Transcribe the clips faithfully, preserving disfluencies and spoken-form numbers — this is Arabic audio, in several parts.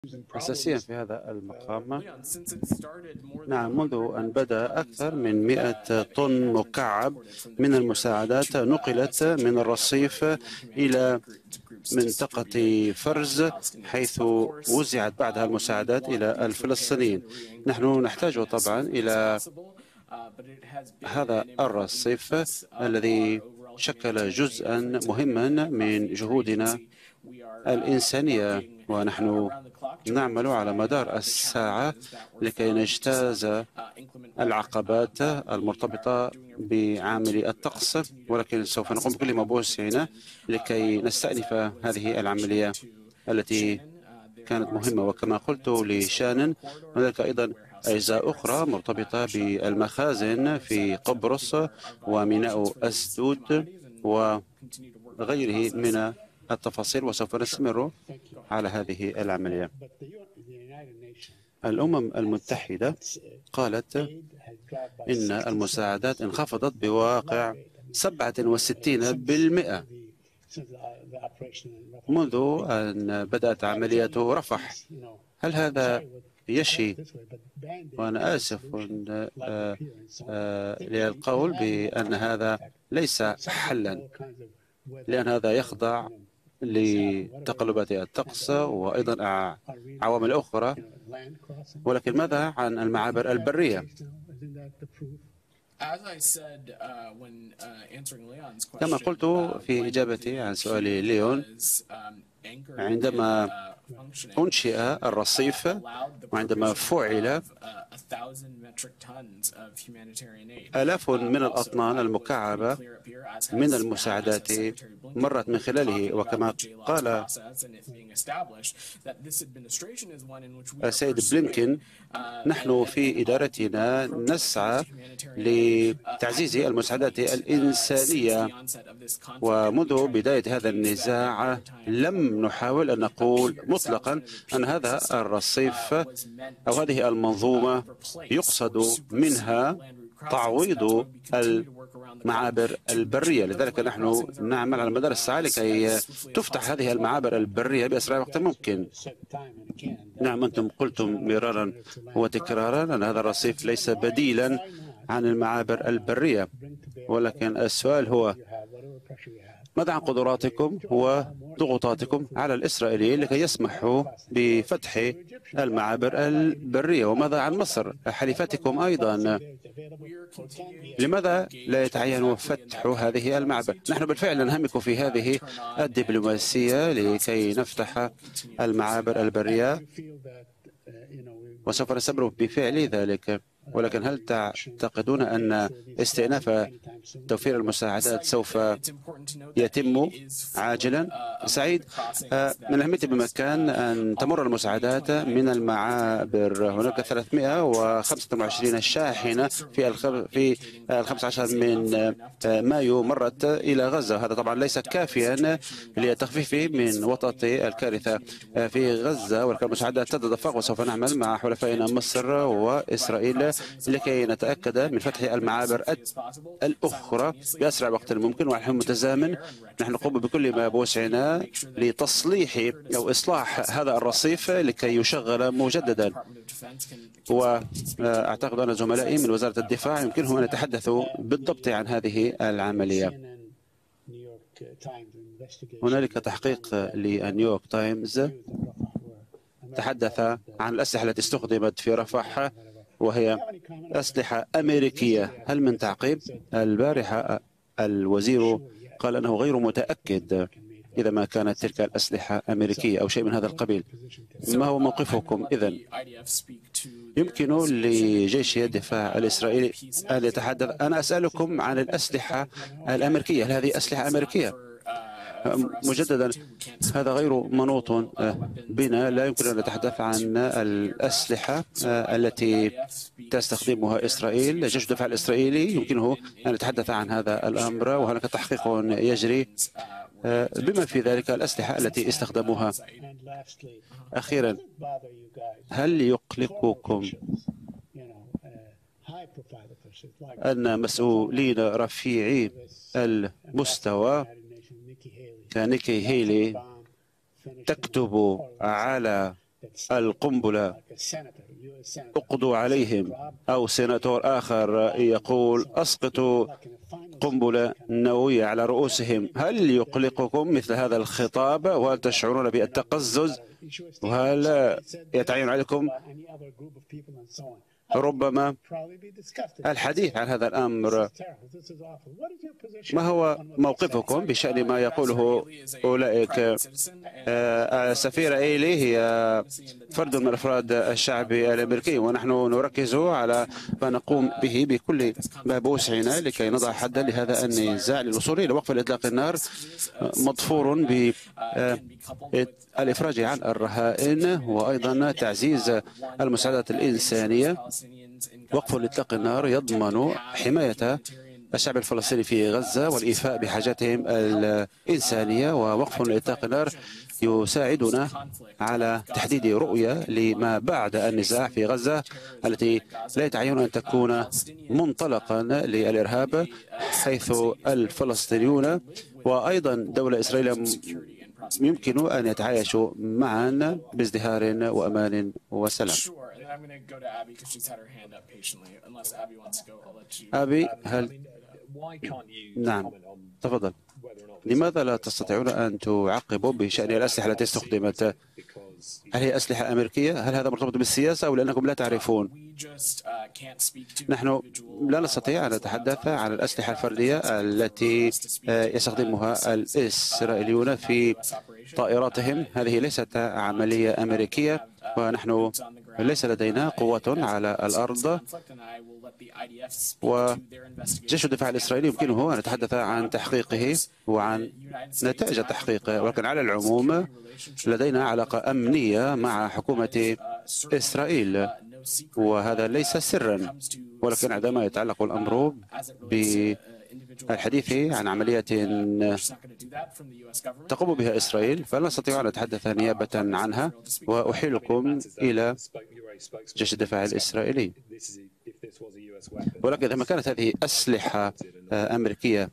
أساسيا في هذا المقام. نعم، منذ أن بدأ أكثر من مئة طن مكعب من المساعدات نقلت من الرصيف إلى منطقة فرز، حيث وزعت بعدها المساعدات إلى الفلسطينيين. نحن نحتاج طبعا إلى هذا الرصيف الذي شكل جزءا مهما من جهودنا الإنسانية، ونحن نعمل على مدار الساعة لكي نجتاز العقبات المرتبطة بعامل الطقس، ولكن سوف نقوم بكل ما بوسعنا لكي نستأنف هذه العملية التي كانت مهمة. وكما قلت لشانن، هناك أيضا أجزاء أخرى مرتبطة بالمخازن في قبرص وميناء أسدود وغيره من التفاصيل، وسوف نستمر على هذه العملية. الأمم المتحدة قالت إن المساعدات انخفضت بواقع سبعة وستين بالمئة منذ أن بدأت عملية رفح. هل هذا يشي، وأنا آسف للقول بأن هذا ليس حلا، لأن هذا يخضع لتقلبات الطقس وأيضا عوامل أخرى. ولكن ماذا عن المعابر البرية؟ كما قلت في إجابتي عن سؤال ليون، عندما أنشئ الرصيف وعندما فعل، آلاف من الأطنان المكعبة من المساعدات مرت من خلاله. وكما قال السيد بلينكين، نحن في إدارتنا نسعى لتعزيز المساعدات الإنسانية، ومنذ بداية هذا النزاع لم نحاول أن نقول مطلقا أن هذا الرصيف أو هذه المنظومة يقصد منها تعويض المعابر البرية. لذلك نحن نعمل على مدار الساعة لكي تفتح هذه المعابر البرية بأسرع وقت ممكن. نعم، أنتم قلتم مرارا وتكرارا أن هذا الرصيف ليس بديلا عن المعابر البرية، ولكن السؤال هو ماذا عن قدراتكم وضغوطاتكم على الإسرائيليين لكي يسمحوا بفتح المعابر البرية؟ وماذا عن مصر حليفتكم أيضا؟ لماذا لا يتعين فتح هذه المعابر؟ نحن بالفعل ننهمك في هذه الدبلوماسية لكي نفتح المعابر البرية، وسوف نستمر بفعل ذلك. ولكن هل تعتقدون أن استئناف توفير المساعدات سوف يتم عاجلا؟ سعيد، من أهميته بمكان أن تمر المساعدات من المعابر. هناك ثلاثمئة وخمسة وعشرين شاحنة في في الخامس عشر من مايو مرت إلى غزة. هذا طبعا ليس كافيا للتخفيف من وطأة الكارثة في غزة، ولكن المساعدات تتدفق، وسوف نعمل مع حلفائنا مصر وإسرائيل لكي نتأكد من فتح المعابر الأخرى بأسرع وقت ممكن وعلى متزامن. نحن نقوم بكل ما بوسعنا لتصليح أو إصلاح هذا الرصيف لكي يشغل مجددا. وأعتقد أن زملائي من وزارة الدفاع يمكنهم أن يتحدثوا بالضبط عن هذه العملية. هنالك تحقيق لنيويورك تايمز تحدث عن الأسلحة التي استخدمت في رفح، وهي أسلحة أمريكية. هل من تعقيب؟ البارحة الوزير قال أنه غير متأكد إذا ما كانت تلك الأسلحة أمريكية أو شيء من هذا القبيل. ما هو موقفكم إذن؟ يمكن لجيش الدفاع الإسرائيلي أن يتحدث. أنا أسألكم عن الأسلحة الأمريكية، هل هذه أسلحة أمريكية؟ مجددا، هذا غير منوط بنا. لا يمكن أن نتحدث عن الأسلحة التي تستخدمها إسرائيل. جيش الدفاع الإسرائيلي يمكنه أن يتحدث عن هذا الأمر، وهناك تحقيق يجري بما في ذلك الأسلحة التي استخدموها. أخيرا، هل يقلقكم أن مسؤولين رفيعي المستوى كنيكي هيلي تكتب على القنبلة اقضوا عليهم، أو سيناتور آخر يقول اسقطوا قنبلة نووية على رؤوسهم، هل يقلقكم مثل هذا الخطاب؟ وهل تشعرون بالتقزز؟ وهل يتعين عليكم ربما الحديث عن هذا الأمر؟ ما هو موقفكم بشأن ما يقوله أولئك؟ السفيرة إيلي هي فرد من أفراد الشعب الأمريكي، ونحن نركز على ما نقوم به بكل ما بوسعنا لكي نضع حدا لهذا النزاع للوصول إلى وقف إطلاق النار مضفور بالإفراج عن الرهائن، وأيضا تعزيز المساعدات الإنسانية. وقف إطلاق النار يضمن حماية الشعب الفلسطيني في غزة والإيفاء بحاجاتهم الإنسانية، ووقف إطلاق النار يساعدنا على تحديد رؤية لما بعد النزاع في غزة التي لا يتعين أن تكون منطلقا للإرهاب، حيث الفلسطينيون وأيضا دولة إسرائيل يمكن أن يتعايشوا معا بازدهار وأمان وسلام. أبي، هل نعم تفضل. لماذا لا تستطيعون أن تعقبوا بشأن الأسلحة التي استخدمت؟ هل هي أسلحة أمريكية؟ هل هذا مرتبط بالسياسة أو لأنكم لا تعرفون؟ نحن لا نستطيع أن نتحدث عن الأسلحة الفردية التي يستخدمها الإسرائيليون في طائراتهم. هذه ليست عملية أمريكية، ونحن ليس لدينا قوة على الأرض، وجيش الدفاع الإسرائيلي يمكنه أن يتحدث عن تحقيقه وعن نتائج التحقيق، ولكن على العموم لدينا علاقة أمنية مع حكومة إسرائيل، وهذا ليس سرا. ولكن عندما يتعلق الأمر بالحديث عن عملية تقوم بها إسرائيل فلا نستطيع أن نتحدث نيابة عنها، وأحيلكم إلى جيش الدفاع الإسرائيلي. ولكن إذا كانت هذه أسلحة أمريكية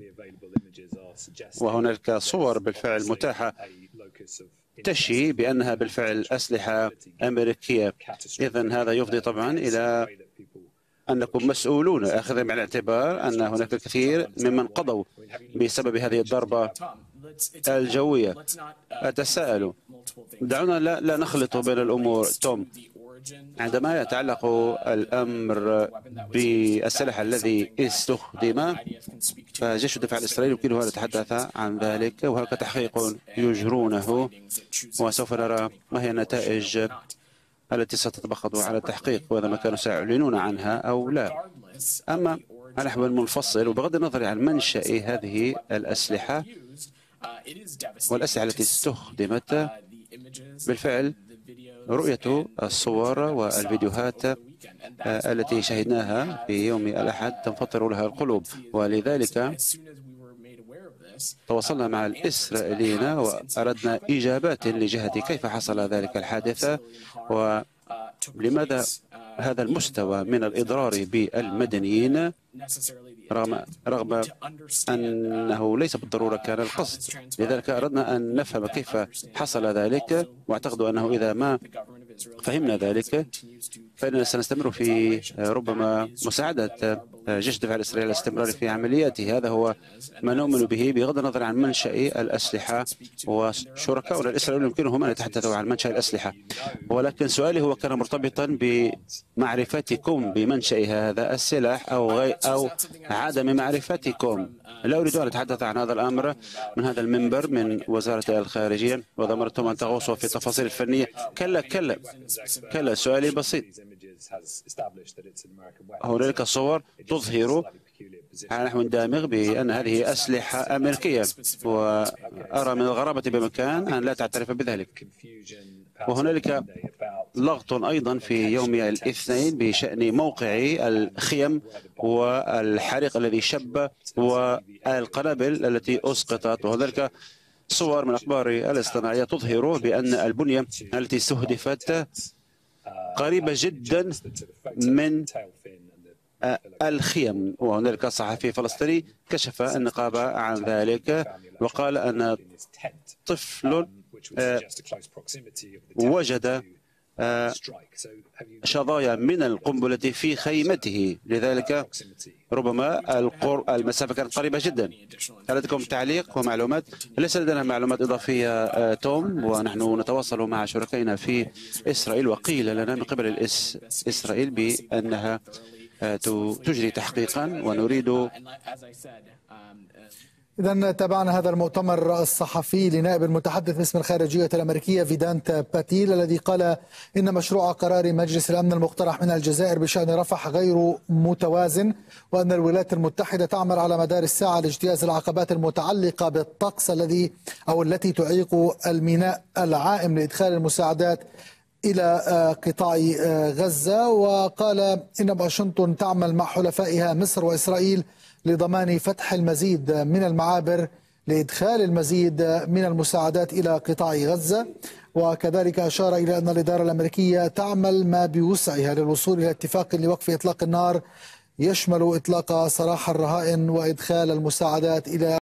وهناك صور بالفعل متاحة تشي بأنها بالفعل أسلحة أمريكية، إذن هذا يفضي طبعا إلى أنكم مسؤولون، أخذ بعين الاعتبار أن هناك الكثير ممن قضوا بسبب هذه الضربة الجوية. أتساءل، دعونا لا, لا نخلط بين الأمور. توم، عندما يتعلق الأمر بالسلاح الذي استخدم فجيش الدفاع الإسرائيلي يمكنه أن يتحدث عن ذلك، وهناك تحقيق يجرونه وسوف نرى ما هي النتائج التي ستتبخض على التحقيق وإذا ما كانوا سيعلنون عنها أو لا. أما على نحو منفصل وبغض النظر عن منشأ هذه الأسلحة والأسلحة التي استخدمت، بالفعل رؤية الصور والفيديوهات التي شهدناها في يوم الأحد تنفطر لها القلوب، ولذلك تواصلنا مع الإسرائيليين وأردنا إجابات لجهة كيف حصل ذلك الحادث، ولماذا هذا المستوى من الإضرار بالمدنيين رغم رغم أنه ليس بالضرورة كان القصد. لذلك أردنا أن نفهم كيف حصل ذلك، وأعتقد أنه إذا ما فهمنا ذلك فإننا سنستمر في ربما مساعدة جيش الدفاع الإسرائيلي الاستمرار في عملياته. هذا هو ما نؤمن به بغض النظر عن منشأ الأسلحة، وشركاؤنا الإسرائيليون يمكنهم أن يتحدثوا عن منشأ الأسلحة. ولكن سؤالي هو كان مرتبطا بمعرفتكم بمنشأ هذا السلاح أو غير أو عدم معرفتكم. لا أريد أن أتحدث عن هذا الأمر من هذا المنبر من وزارة الخارجية، وضمرتم أن تغوصوا في التفاصيل الفنية. كلا كلا كلا سؤالي بسيط. هنالك صور تظهر على نحو دامغ بأن هذه أسلحة أمريكية، وأرى من الغرابة بمكان أن لا تعترف بذلك. وهنالك لغط أيضا في يوم الاثنين بشأن موقع الخيم والحريق الذي شب والقنابل التي أسقطت، وهنالك صور من أخبار الاصطناعية تظهر بأن البنية التي استهدفت قريبة جدا من الخيم. وهنالك صحفي فلسطيني كشف النقابة عن ذلك وقال أن طفل وجد شظايا من القنبلة في خيمته، لذلك ربما المسافة كانت قريبة جدا. هل لديكم تعليق ومعلومات؟ ليس لدينا معلومات إضافية توم، ونحن نتواصل مع شركائنا في إسرائيل، وقيل لنا من قبل الإس... إسرائيل بأنها تجري تحقيقا ونريد. إذا تابعنا هذا المؤتمر الصحفي لنائب المتحدث باسم الخارجية الأمريكية فيدانت باتيل الذي قال إن مشروع قرار مجلس الأمن المقترح من الجزائر بشأن رفح غير متوازن، وأن الولايات المتحدة تعمل على مدار الساعة لاجتياز العقبات المتعلقة بالطقس الذي أو التي تعيق الميناء العائم لإدخال المساعدات إلى قطاع غزة. وقال إن واشنطن تعمل مع حلفائها مصر وإسرائيل لضمان فتح المزيد من المعابر لإدخال المزيد من المساعدات إلى قطاع غزة. وكذلك أشار إلى أن الإدارة الأمريكية تعمل ما بوسعها للوصول إلى اتفاق لوقف إطلاق النار يشمل إطلاق سراح الرهائن وإدخال المساعدات إلى